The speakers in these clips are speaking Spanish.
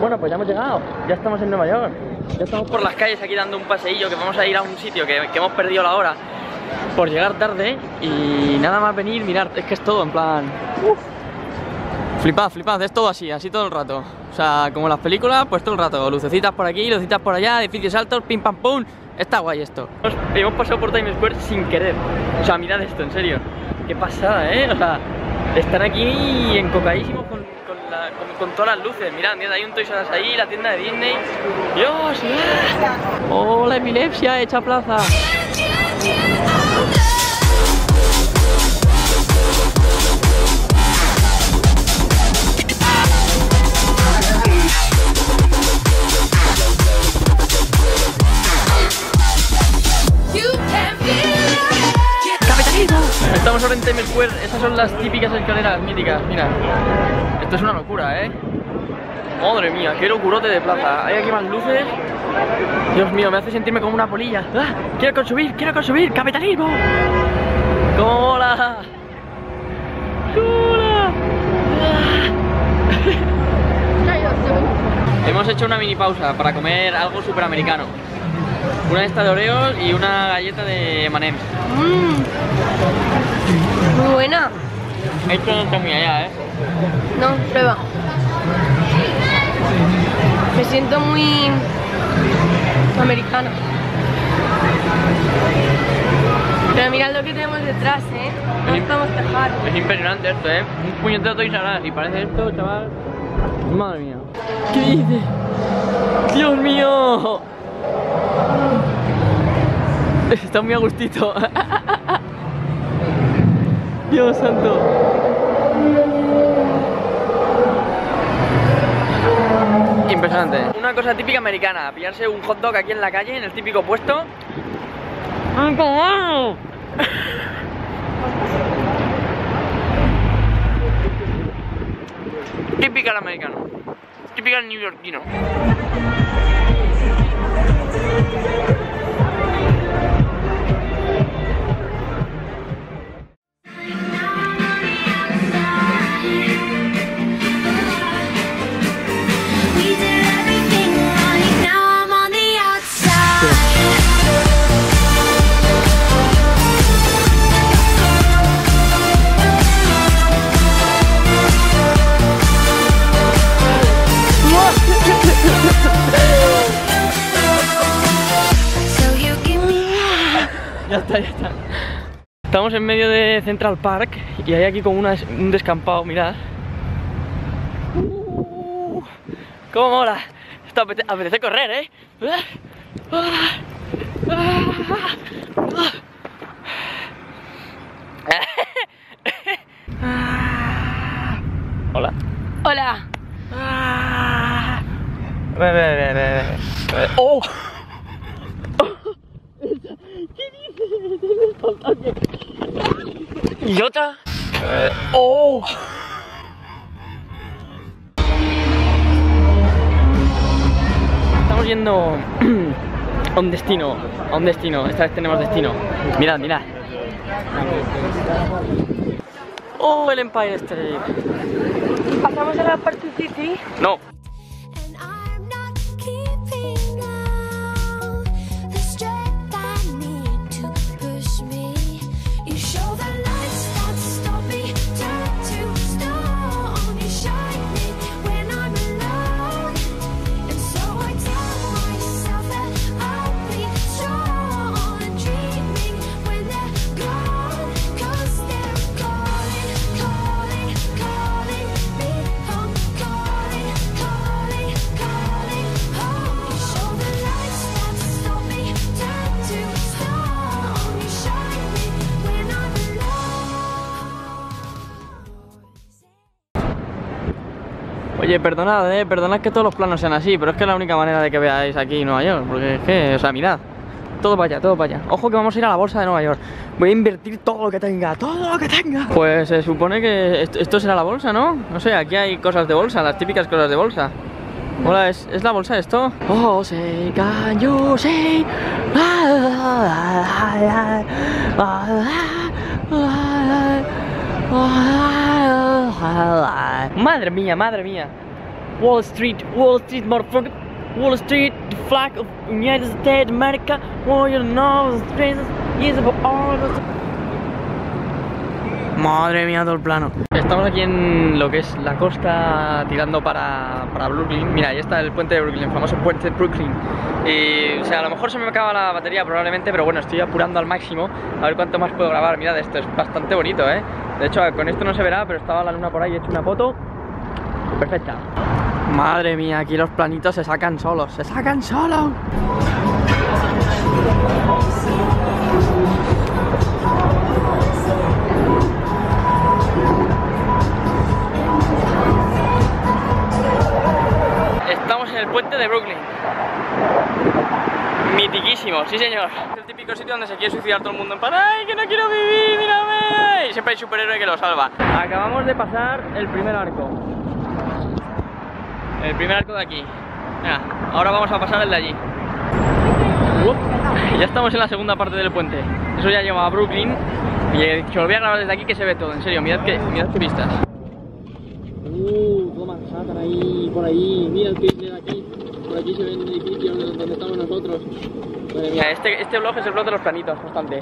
Bueno, pues ya hemos llegado, ya estamos en Nueva York. Ya estamos por las calles aquí dando un paseillo, que vamos a ir a un sitio que hemos perdido la hora por llegar tarde. Y nada más venir, mirad, es que es todo en plan... Flipad, flipad, es todo así, así todo el rato. O sea, como las películas, pues todo el rato. Lucecitas por aquí, lucecitas por allá, edificios altos, pim pam pum. Está guay esto. Hemos pasado por Times Square sin querer. O sea, mirad esto, en serio. Qué pasada, o sea, están aquí encocadísimos con todas las luces. Mirad, mirad, hay un Toys R Us ahí, la tienda de Disney. ¡Dios! ¡Oh, la epilepsia hecha plaza! Estamos ahora en Times Square, esas son las típicas escaleras míticas, mira. Esto es una locura, Madre mía, qué locurote de plaza. Hay aquí más luces. Dios mío, me hace sentirme como una polilla. ¡Ah! ¡Quiero consumir! ¡Capitalismo! ¡Cola! ¡Cola! Hemos hecho una mini pausa para comer algo súper americano. Una de estas de Oreos y una galleta de M&M's. Muy buena. Esto no está muy allá, No, prueba. Me siento muy americana. Pero mirad lo que tenemos detrás, No estamos quejando. Es impresionante esto, Un puñetero de Toys R Us y parece esto, chaval. Madre mía. ¿Qué dice? ¡Dios mío! Está muy a gustito. Dios santo. Impresionante. Una cosa típica americana, pillarse un hot dog aquí en la calle, en el típico puesto. Típica el americano. Típica el neoyorquino. Ya está. Estamos en medio de Central Park y hay aquí como un descampado, mirad. ¡Cómo mola! Esto apetece correr, Hola. Hola. ¡Oh! ¿Y otra? ¡Oh! Estamos yendo a un destino, esta vez tenemos destino. Mirad. ¡Oh, el Empire State! ¿Pasamos a la Party City? No. Oye, perdonad que todos los planos sean así, pero es que es la única manera de que veáis aquí Nueva York, porque es que, o sea, mirad, todo para allá. Ojo que vamos a ir a la bolsa de Nueva York. Voy a invertir todo lo que tenga, Pues se supone que esto será la bolsa, ¿no? No sé, aquí hay cosas de bolsa, las típicas cosas de bolsa. Hola, ¿es la bolsa esto? Oh, say, can you say? Madre mía. Wall Street, motherfucker. Wall Street, the flag of United States of America. Oh, you know, the streets is about all of us. Madre mía, todo el plano. Estamos aquí en lo que es la costa tirando para Brooklyn. Mira, ahí está el puente de Brooklyn, el famoso puente de Brooklyn. O sea, a lo mejor se me acaba la batería probablemente, pero bueno, estoy apurando al máximo. A ver cuánto más puedo grabar. Mirad, esto es bastante bonito, ¿eh? De hecho, con esto no se verá, pero estaba la luna por ahí y he hecho una foto perfecta. Madre mía, aquí los planitos se sacan solos, ¡se sacan solos! Estamos en el puente de Brooklyn. Mitiquísimo, sí señor. Es el típico sitio donde se quiere suicidar todo el mundo en plan, ¡ay, que no quiero vivir, mírame! Y siempre hay superhéroe que lo salva. Acabamos de pasar el primer arco. El primer arco de aquí. Mira, ahora vamos a pasar el de allí. Ya estamos en la segunda parte del puente. Eso ya lleva a Brooklyn. Y se lo voy a grabar desde aquí que se ve todo, en serio, mirad qué vistas. Toma, Manhattan ahí, por ahí, mira el pixel de aquí. Por aquí se ven edificios donde estamos nosotros. Madre mía, este vlog es el vlog de los planitos, bastante.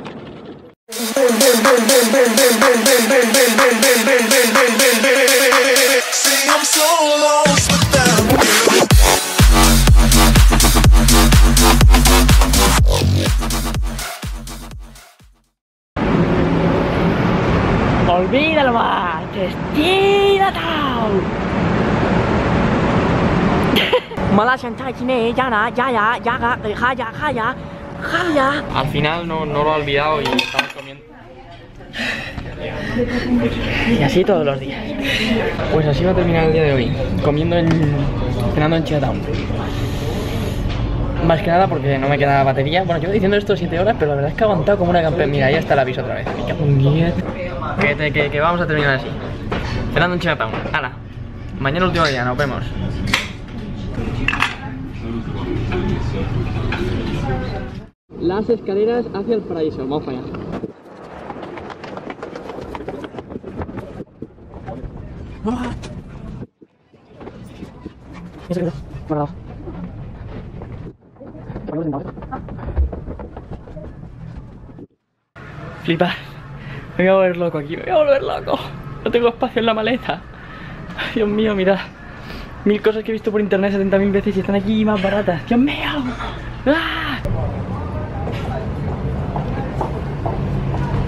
Olvídalo más, destínate. Al final no lo he olvidado y estamos comiendo. Y así todos los días. Pues así va a terminar el día de hoy, cenando en Chinatown. Más que nada porque no me queda batería. Bueno, llevo diciendo esto 7 horas, pero la verdad es que he aguantado como una campeona. Mira, ya está el aviso otra vez. Me cago en 10. Que vamos a terminar así. Cenando en Chinatown. ¡Hala! Mañana último día, nos vemos. Las escaleras hacia el paraíso. Vamos para allá. ¿Qué se quedó? Guardado. Flipa. Me voy a volver loco aquí, me voy a volver loco. No tengo espacio en la maleta. Ay, Dios mío, mirad. 1000 cosas que he visto por internet 70.000 veces y están aquí más baratas. ¡Dios mío! ¡Ah!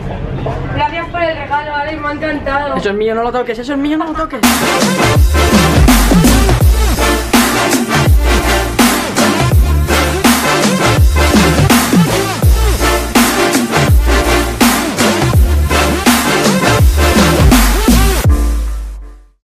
Gracias por el regalo, Alex, me ha encantado. Eso es mío, no lo toques, eso es mío, no lo toques.